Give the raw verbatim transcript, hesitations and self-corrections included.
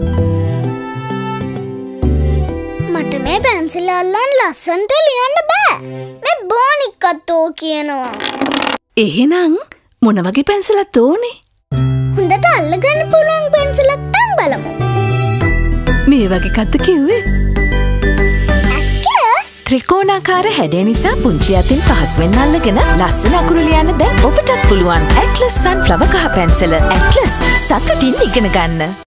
මට මේ පැන්සිල් අල්ලන් ලස්සනට ලියන්න බෑ. මේ බෝනික්කත් ඕ කියනවා. එහෙනම් මොන වගේ පැන්සලක්ද ඕනේ? හොඳට අල්ලගන්න පුළුවන් පැන්සලක් නම් බලමු. මේ වගේ එකක්ද කිව්වේ? ඇක්කස් ත්‍රිකෝණාකාර හැඩය නිසා පුංචි අතින් පහසුවෙන් අල්ලගෙන ලස්සන අකුරු ලියන්න දැන් ඔබටත් පුළුවන්. ඇට්ලස් සන්ෆ්ලවර් කහ පැන්සල. ඇට්ලස් සතුටින් ඉගෙන ගන්න.